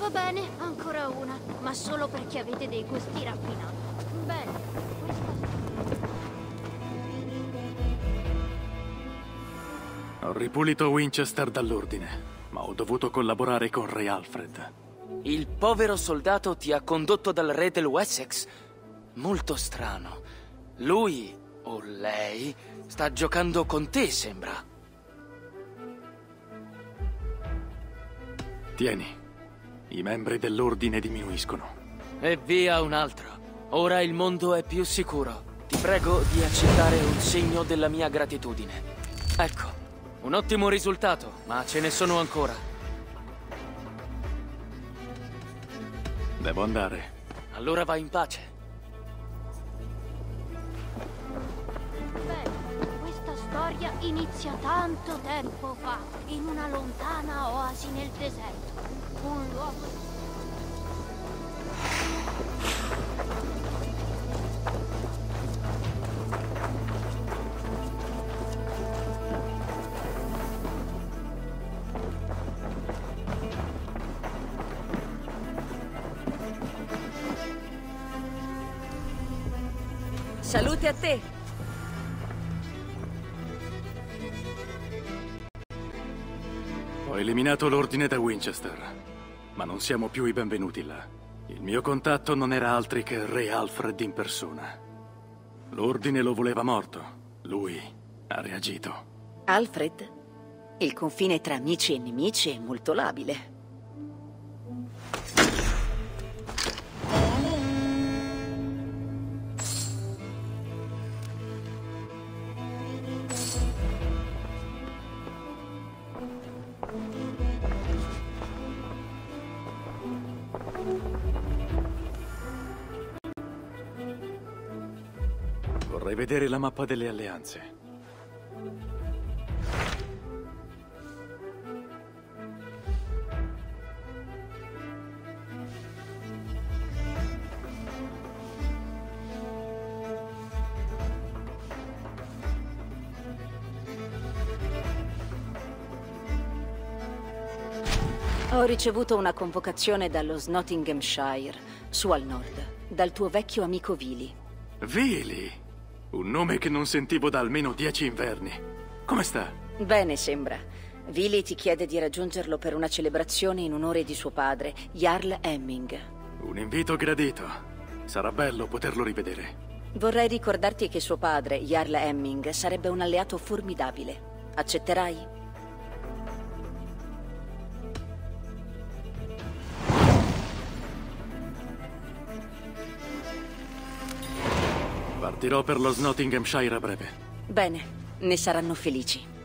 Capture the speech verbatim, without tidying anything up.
Va bene, ancora una, ma solo perché avete dei gusti raffinati. Bene, questa... Ho ripulito Winchester dall'ordine, ma ho dovuto collaborare con Re Alfred. Il povero soldato ti ha condotto dal re del Wessex? Molto strano. Lui, o lei, sta giocando con te, sembra. Tieni. I membri dell'ordine diminuiscono. E via un altro. Ora il mondo è più sicuro. Ti prego di accettare un segno della mia gratitudine. Ecco, un ottimo risultato, ma ce ne sono ancora. Devo andare. Allora vai in pace. Bene, questa storia inizia tanto tempo fa, in una lontana oasi nel deserto. Un luogo... Salute a te! Ho eliminato l'ordine da Winchester, ma non siamo più i benvenuti là. Il mio contatto non era altri che Re Alfred in persona. L'ordine lo voleva morto. Lui ha reagito. Alfred? Il confine tra amici e nemici è molto labile. Vorrei vedere la mappa delle alleanze. Ho ricevuto una convocazione dallo Nottinghamshire, su al nord, dal tuo vecchio amico Vili. Vili? Un nome che non sentivo da almeno dieci inverni. Come sta? Bene, sembra. Vili ti chiede di raggiungerlo per una celebrazione in onore di suo padre, Jarl Hemming. Un invito gradito. Sarà bello poterlo rivedere. Vorrei ricordarti che suo padre, Jarl Hemming, sarebbe un alleato formidabile. Accetterai? Partirò per lo Nottinghamshire a breve. Bene, ne saranno felici.